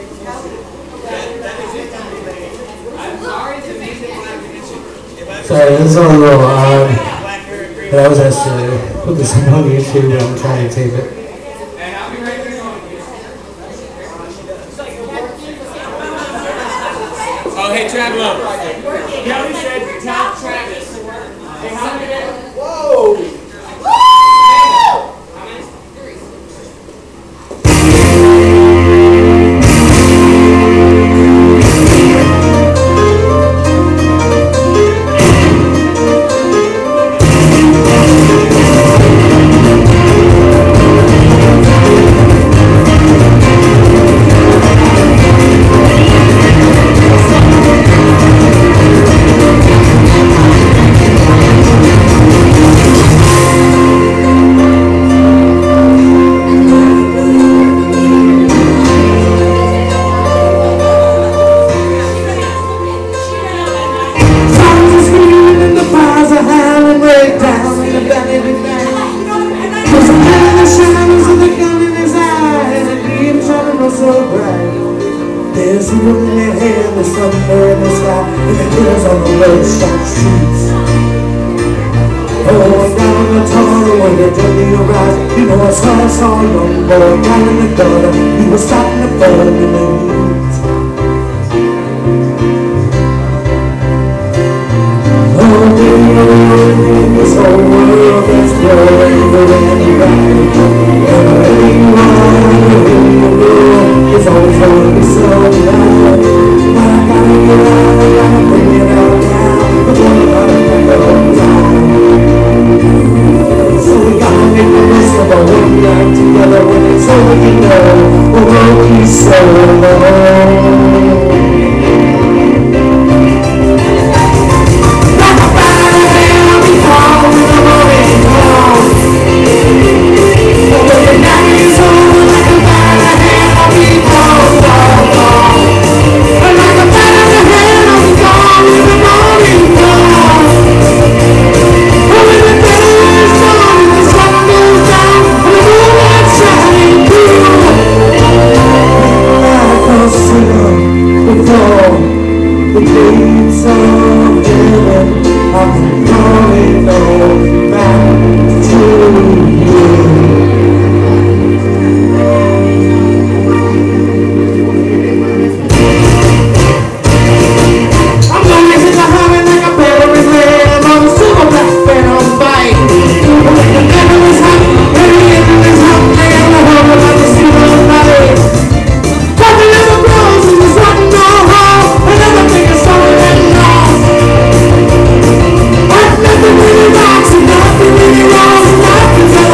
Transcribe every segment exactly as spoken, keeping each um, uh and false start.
Sorry, this is all a little odd, but I was asked to put this on YouTube and I'm trying to tape it. Oh, hey, Travis. Kelly said, tell Travis. Hey, how many? Whoa! There's a moon in your hair, there's somewhere in the sky, and the girls on the road shot streets. Oh, down the tunnel when you took me your eyes, you know I saw, I saw a young boy down in the gutter. He was starting to fall in the heat. Oh, baby, this whole world is blowing the wind back. And wherever you are, wherever you go, it's always going to be so loud. But I gotta get out, I gotta bring it out now. Before you gotta bring it all down. So we gotta make the most of our one night together. When it's over, you know, we'll both be so alone. The gates of heaven, I'm calling on back to you. I'm gonna hit the highway like a battery red. I'm on a silver black bed on bike. When the devil is hot, when the engine is hot, and the hole about the silver valley. Talking little girls in the sun, no home, and everything is so and wrong. But nothing really rocks and nothing really wrong, and nothing's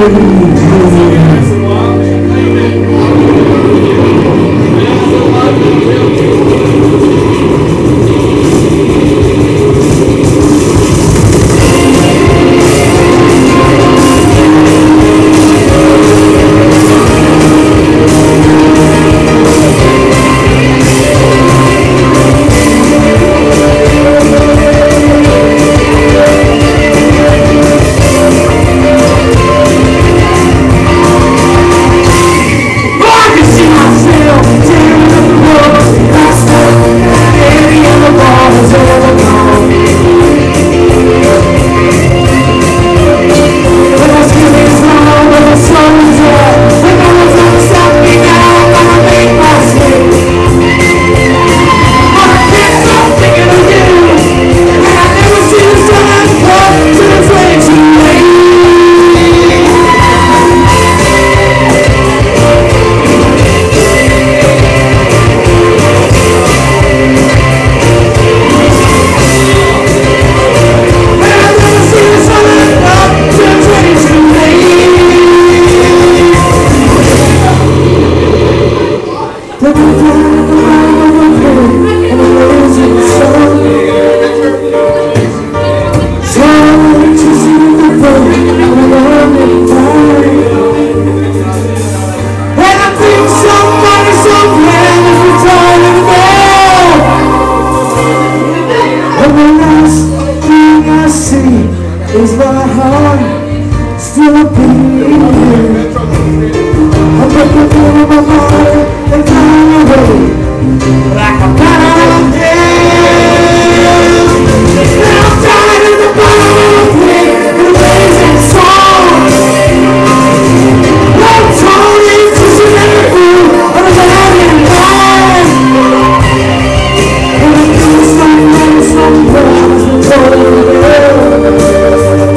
Is my heart still beating? I'm looking for my mind and flying away like a cloud down. And I'm tired of the bottom with the blazing song. I'm totally twisted and fool on a bad line. And I'm doing something, some problems and told me.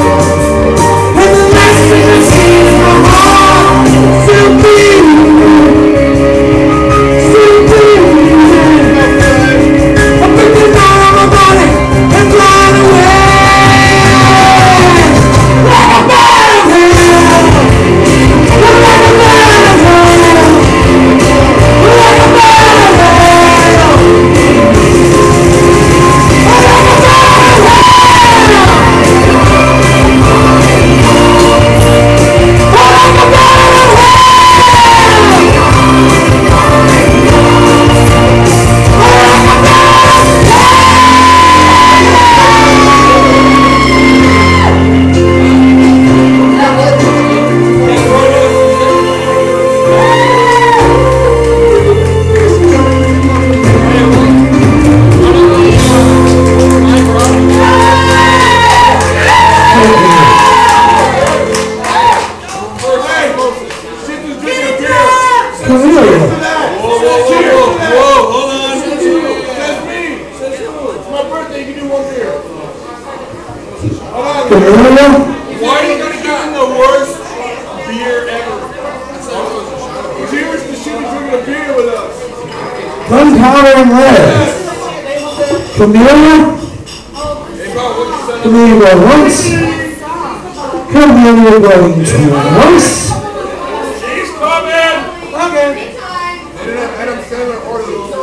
Why are you going to give him the worst beer ever? Cheers to Shitty drinking a beer with us. Gunpowder and lead. Camellia. Camellia once. Camellia going twice. She's coming. Okay. Adam Sandler ordered those.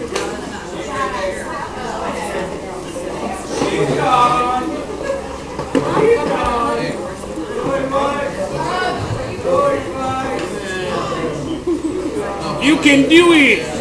She's gone. You can do it!